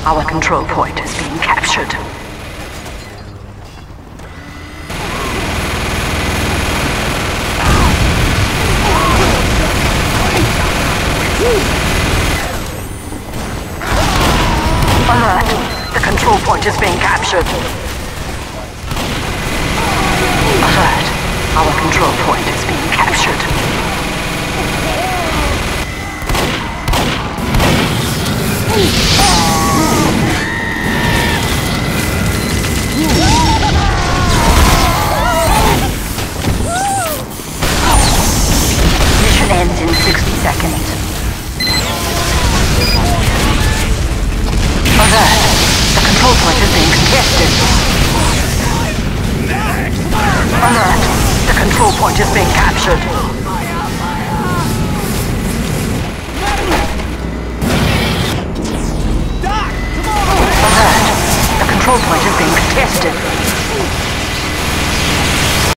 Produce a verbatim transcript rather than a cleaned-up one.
Our control point is being captured. Alert! The control point is being captured. Alert! Our control point is being captured. Mission ends in sixty seconds. Alert! The control point is being contested. Alert! The control point is being captured. Alert! The control point is being contested.